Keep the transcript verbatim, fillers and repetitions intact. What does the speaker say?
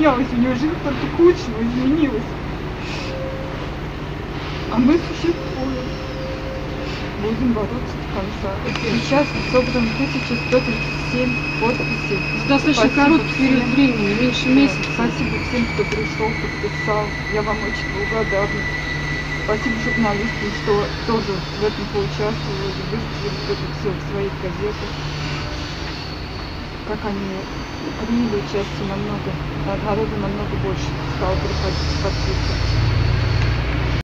поменялось, у нее жизнь только к лучшему изменилась. А мы существуем. Будем бороться до конца. Сейчас собрано тысяча сто тридцать семь подписей. Достаточно короткий период времени, меньше месяца. Спасибо всем, кто пришел, подписал. Я вам очень благодарна. Спасибо журналистам, что тоже в этом поучаствовали, выставили это все в своих газетах. Как они приняли участие намного, народу намного больше стало приходить подписываться.